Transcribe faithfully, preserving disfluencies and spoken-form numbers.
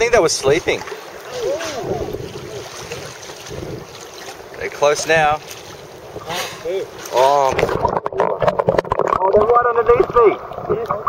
think they were sleeping. They're close now. Oh, oh they're right underneath me.